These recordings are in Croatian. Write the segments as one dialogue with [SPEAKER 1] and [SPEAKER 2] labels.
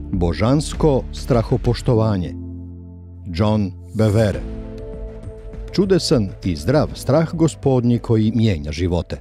[SPEAKER 1] Božansko strahopoštovanje. John Bevere. Čudesan i zdrav strah Gospodnji koji mijenja živote.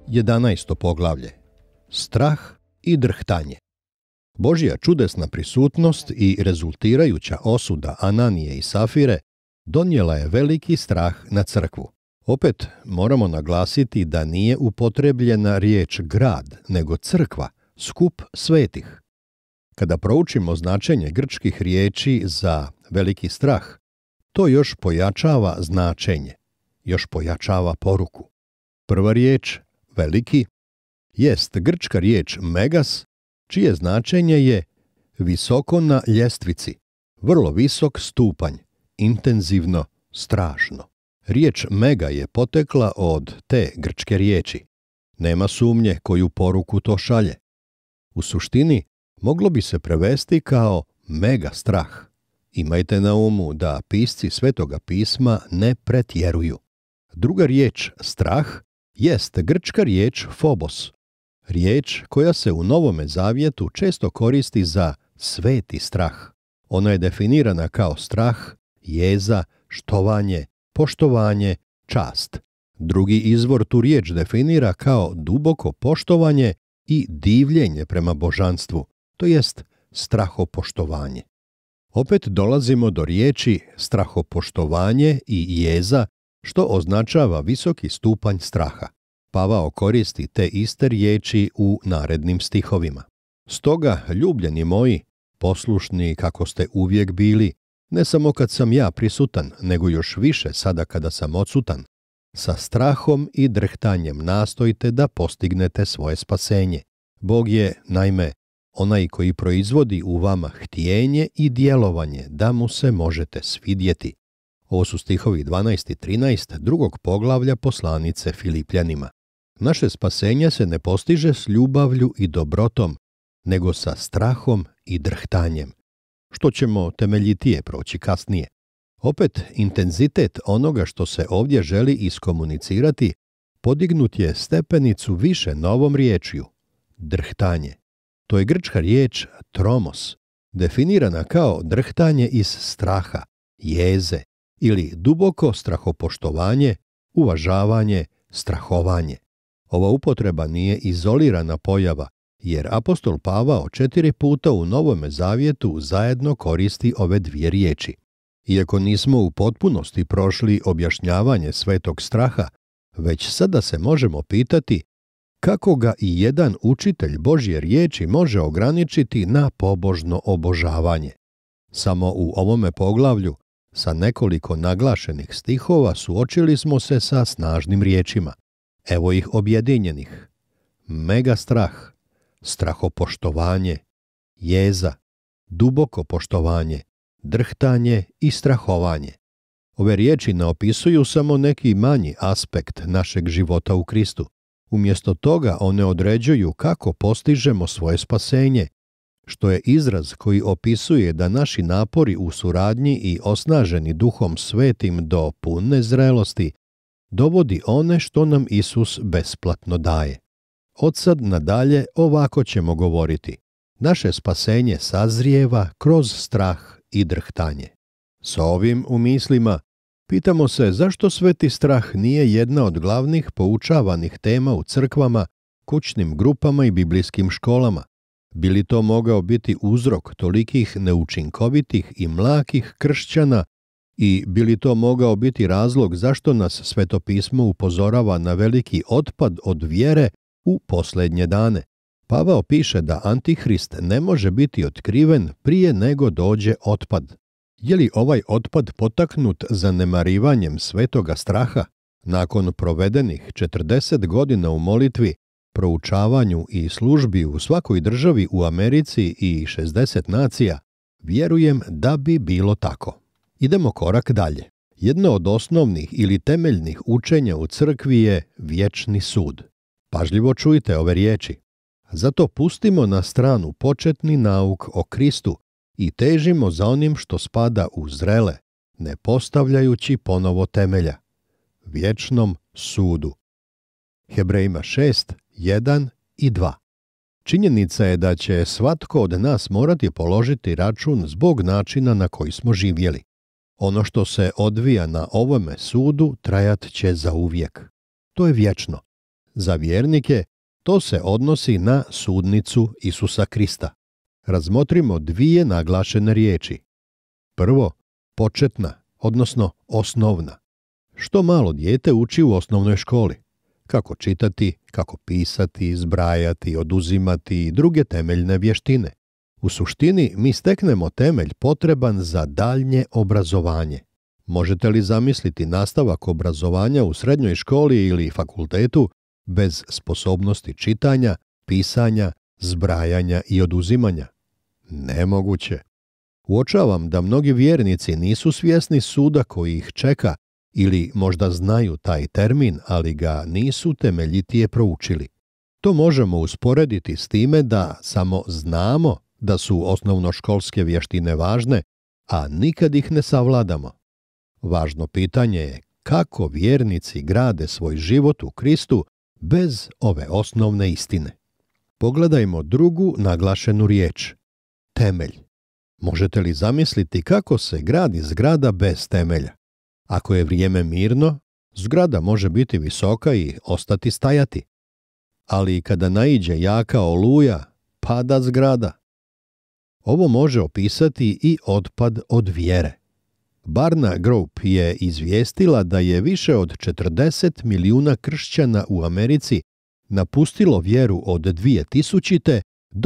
[SPEAKER 1] 11. poglavlje. Strah i drhtanje. Božja čudesna prisutnost i rezultirajuća osuda Ananije i Safire donijela je veliki strah na crkvu. Opet moramo naglasiti da nije upotrebljena riječ grad, nego crkva, skup svetih. Kada proučimo značenje grčkih riječi za veliki strah, to još pojačava značenje, još pojačava poruku. Prva riječ, veliki, jest grčka riječ megas, čije značenje je visoko na ljestvici, vrlo visok stupanj, intenzivno, strašno. Riječ mega je potekla od te grčke riječi. Nema sumnje koju poruku to šalje. U suštini, moglo bi se prevesti kao mega strah. Imajte na umu da pisci Svetoga pisma ne pretjeruju. Druga riječ strah jest grčka riječ phobos, riječ koja se u Novome Zavjetu često koristi za sveti strah. Ona je definirana kao strah, jeza, štovanje, poštovanje, čast. Drugi izvor tu riječ definira kao duboko poštovanje i divljenje prema božanstvu, to jest strahopoštovanje. Opet dolazimo do riječi strahopoštovanje i jeza, što označava visoki stupanj straha. Pavao koristi te iste riječi u narednim stihovima. Stoga, ljubljeni moji, poslušni kako ste uvijek bili, ne samo kad sam ja prisutan, nego još više sada kada sam odsutan, sa strahom i drhtanjem nastojte da postignete svoje spasenje. Bog je, naime, onaj koji proizvodi u vama htjenje i djelovanje da mu se možete svidjeti. Ovo su stihovi 12 i 13 drugog poglavlja poslanice Filipljanima. Naše spasenje se ne postiže s ljubavlju i dobrotom, nego sa strahom i drhtanjem, što ćemo temeljitije proći kasnije. Opet, intenzitet onoga što se ovdje želi iskomunicirati podignut je stepenicu više novom riječju, drhtanje. To je grčka riječ tromos, definirana kao drhtanje iz straha, jeze ili duboko strahopoštovanje, uvažavanje, strahovanje. Ova upotreba nije izolirana pojava, jer apostol Pavao 4 puta u Novome Zavjetu zajedno koristi ove dvije riječi. Iako nismo u potpunosti prošli objašnjavanje svetog straha, već sada se možemo pitati kako ga i jedan učitelj Božje riječi može ograničiti na pobožno obožavanje. Samo u ovome poglavlju, sa nekoliko naglašenih stihova, suočili smo se sa snažnim riječima. Evo ih objedinjenih. Mega strah, strahopoštovanje, jeza, duboko poštovanje, drhtanje i strahovanje. Ove riječi ne opisuju samo neki manji aspekt našeg života u Kristu. Umjesto toga one određuju kako postižemo svoje spasenje, što je izraz koji opisuje da naši napori u suradnji i osnaženi Duhom Svetim do pune zrelosti dovodi one što nam Isus besplatno daje. Odsad nadalje ovako ćemo govoriti. Naše spasenje sazrijeva kroz strah i drhtanje. S ovim u mislima pitamo se zašto sveti strah nije jedna od glavnih poučavanih tema u crkvama, kućnim grupama i biblijskim školama. Bi li to mogao biti uzrok tolikih neučinkovitih i mlakih kršćana i bi li to mogao biti razlog zašto nas Sveto pismo upozorava na veliki otpad od vjere u posljednje dane? Pavao piše da Antihrist ne može biti otkriven prije nego dođe otpad. Je li ovaj otpad potaknut zanemarivanjem svetoga straha? Nakon provedenih 40 godina u molitvi, proučavanju i službi u svakoj državi u Americi i 60 nacija, vjerujem da bi bilo tako. Idemo korak dalje. Jedno od osnovnih ili temeljnih učenja u crkvi je vječni sud. Pažljivo čujte ove riječi. Zato pustimo na stranu početni nauk o Kristu i težimo za onim što spada u zrele, ne postavljajući ponovo temelja. Vječnom sudu. Hebrejima 6, 1 i 2. Činjenica je da će svatko od nas morati položiti račun zbog načina na koji smo živjeli. Ono što se odvija na ovome sudu trajat će zauvijek. To je vječno. Za vjernike to se odnosi na sudnicu Isusa Krista. Razmotrimo dvije naglašene riječi. Prvo, početna, odnosno osnovna. Što malo dijete uči u osnovnoj školi? Kako čitati, kako pisati, zbrajati, oduzimati i druge temeljne vještine. U suštini mi steknemo temelj potreban za daljnje obrazovanje. Možete li zamisliti nastavak obrazovanja u srednjoj školi ili fakultetu bez sposobnosti čitanja, pisanja, zbrajanja i oduzimanja? Nemoguće. Uočavam da mnogi vjernici nisu svjesni suda koji ih čeka ili možda znaju taj termin, ali ga nisu temeljitije proučili. To možemo usporediti s time da samo znamo da su osnovnoškolske vještine važne, a nikad ih ne savladamo. Važno pitanje je kako vjernici grade svoj život u Kristu bez ove osnovne istine. Pogledajmo drugu naglašenu riječ. Temelj. Možete li zamisliti kako se gradi zgrada bez temelja? Ako je vrijeme mirno, zgrada može biti visoka i ostati stajati. Ali kada naiđe jaka oluja, pada zgrada. Ovo može opisati i otpad od vjere. Barna Group je izvijestila da je više od 40 milijuna kršćana u Americi napustilo vjeru od 2000. do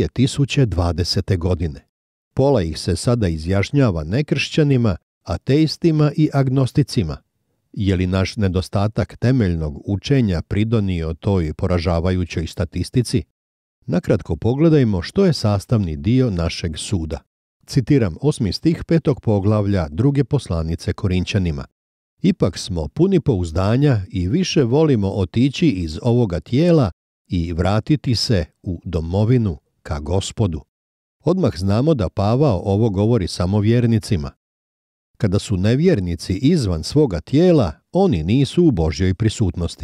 [SPEAKER 1] 2020. godine. Pola ih se sada izjašnjava nekršćanima, ateistima i agnosticima. Je li naš nedostatak temeljnog učenja pridonio toj poražavajućoj statistici? Nakratko pogledajmo što je sastavni dio našeg suda. Citiram 8. stih 5. poglavlja 2. poslanice Korinćanima. Ipak smo puni pouzdanja i više volimo otići iz ovoga tijela i vratiti se u domovinu ka Gospodu. Odmah znamo da Pavao ovo govori samo vjernicima. Kada su nevjernici izvan svoga tijela, oni nisu u Božjoj prisutnosti.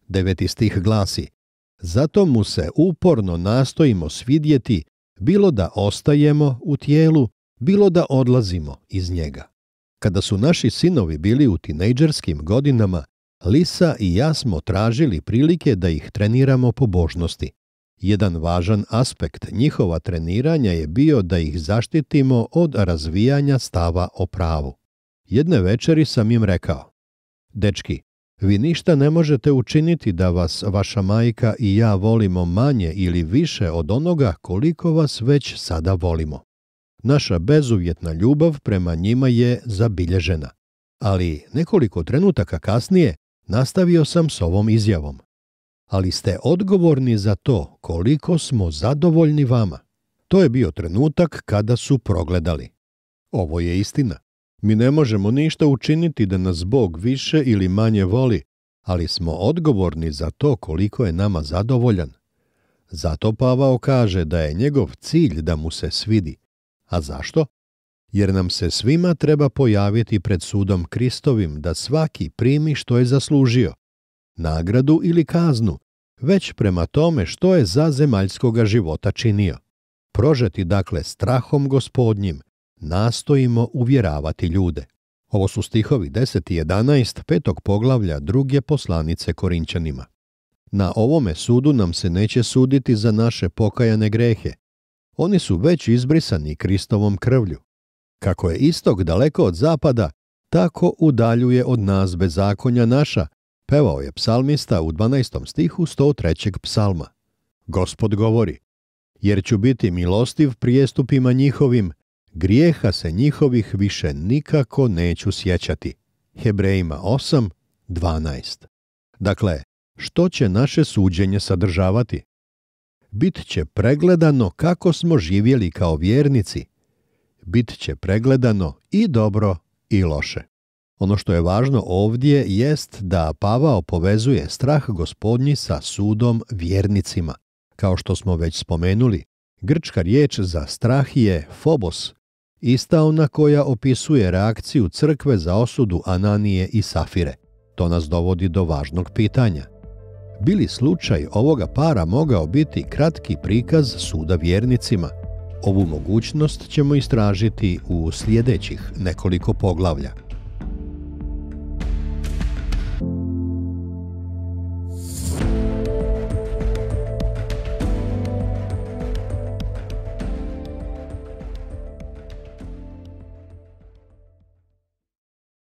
[SPEAKER 1] 9. stih glasi: zato mu se uporno nastojimo svidjeti, bilo da ostajemo u tijelu, bilo da odlazimo iz njega. Kada su naši sinovi bili u tinejdžerskim godinama, Lisa i ja smo tražili prilike da ih treniramo pobožnosti. Jedan važan aspekt njihova treniranja je bio da ih zaštitimo od razvijanja stava o pravu. Jedne večeri sam im rekao: dečki, vi ništa ne možete učiniti da vas vaša majka i ja volimo manje ili više od onoga koliko vas već sada volimo. Naša bezuvjetna ljubav prema njima je zabilježena. Ali nekoliko trenutaka kasnije nastavio sam s ovom izjavom: ali ste odgovorni za to koliko smo zadovoljni vama. To je bio trenutak kada su progledali. Ovo je istina. Mi ne možemo ništa učiniti da nas Bog više ili manje voli, ali smo odgovorni za to koliko je nama zadovoljan. Zato Pavao kaže da je njegov cilj da mu se svidi. A zašto? Jer nam se svima treba pojaviti pred sudom Kristovim da svaki primi što je zaslužio, nagradu ili kaznu, već prema tome što je za zemaljskoga života činio. Prožeti dakle strahom Gospodnjim, nastojimo uvjeravati ljude. Ovo su stihovi 10 i 11 5. poglavlja 2. poslanice Korinćanima. Na ovome sudu nam se neće suditi za naše pokajane grehe. Oni su već izbrisani Kristovom krvlju. Kako je istok daleko od zapada, tako udaljuje od nas bezakonja naša, pevao je psalmista u 12. stihu 103. psalma. Gospod govori: jer ću biti milostiv prijestupima njihovim, grijeha se njihovih više nikako neću sjećati. Hebrejima 8:12. Dakle, što će naše suđenje sadržavati? Bit će pregledano kako smo živjeli kao vjernici. Bit će pregledano i dobro i loše. Ono što je važno ovdje jest da Pavao povezuje strah Gospodnji sa sudom vjernicima. Kao što smo već spomenuli, grčka riječ za strah je phobos, ista ona koja opisuje reakciju crkve za osudu Ananije i Safire. To nas dovodi do važnog pitanja. Bi li slučaj ovoga para mogao biti kratki prikaz suda vjernicima? Ovu mogućnost ćemo istražiti u sljedećih nekoliko poglavlja.